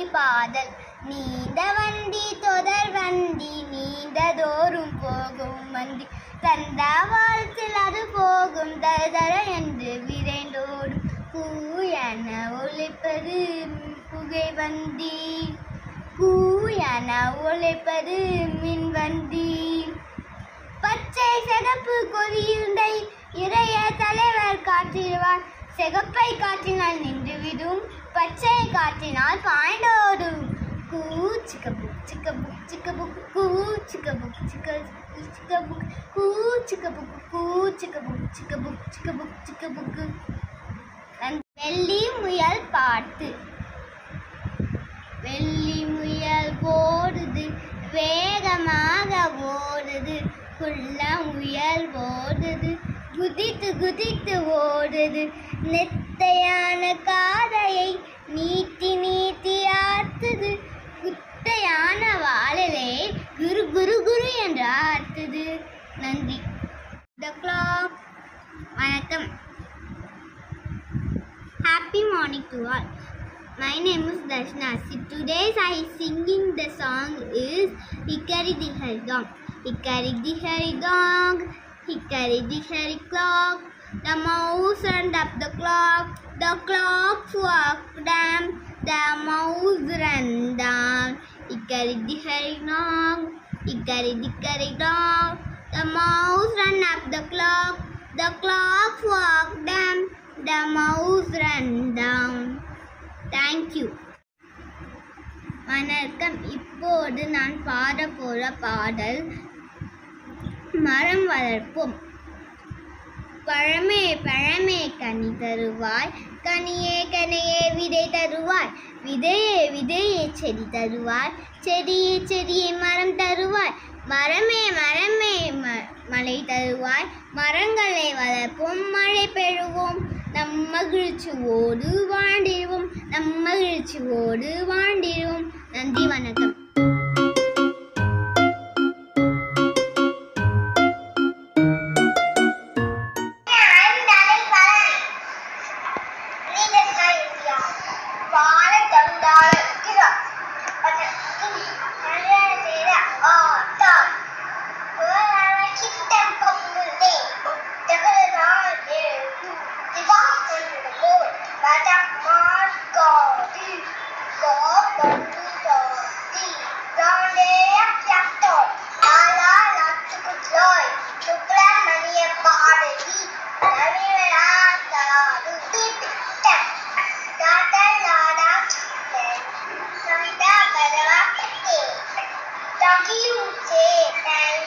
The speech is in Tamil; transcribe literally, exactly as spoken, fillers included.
பாடல். நீண்ட வண்டி தொடர் வண்டி நீண்டதோறும் போகும் வண்டி தண்டவாளத்தில் அது போகும் தர என்று விரைந்தோடும் பூ என ஒலிப்பது புகை வண்டி பூ என ஒலிப்பது மின்வண்டி. பச்சை சிகப்பு கொடியுண்டை இறைய தலைவர் காட்டிடுவார். சிகப்பை காட்டினால் நின்றுவிடும், பச்சை காட்டினால் பாய்ந்தோடும். கூ சிக்க புக் சிக்க புக் சிக்க புக் கூ சிக்க புக் சிக்க சிக்க புக் கூ சிக்க புக் கூ சிக்க புக் சிக்க புக் சிக்க புக் சிக்க புக்கு. வெள்ளி முயல் பாட்டு. வெள்ளி முயல் ஓடுது வேகமாக ஓடுது, குள்ள முயல் ஓடுது குதித்து குதித்து ஓடுது. நெத்தையான காதையை நீட்டி நீட்டி ஆர்த்துது, குட்டையான வாளிலே குரு குரு குரு என்று ஆர்த்துது. நன்றி. The clock. வணக்கம். Happy morning to all. My name is Darshna. Today I singing the song is Hickory Dickory Dock. Hickory Dickory Dock, Hickory Dickory Clock. The mouse ran up the clock, the clock walked down, the mouse ran down. Hickory Dickory Dock, Hickory Dickory Dock. The mouse ran up the clock, the clock walked down, the mouse ran down. Thank you. வணக்கம். இப்போது நான் பாட போற பாடல் மரம் வளர்ப்போம். பழமே பழமே கனி தருவாய், கனியே கனியே விதை தருவாய், விதையே விதையே செடி தருவாய், செடியே செடியே மரம் தருவாய், மரமே மரமே மழை தருவாய், மரங்களை வளர்ப்போம் மழை பெறுவோம், நம் மகிழ்ச்சியோடு வாழ்ந்திடுவோம், நம் மகிழ்ச்சியோடு வாழ்ந்திடுவோம். நன்றி. வணக்கம். Doggy would say,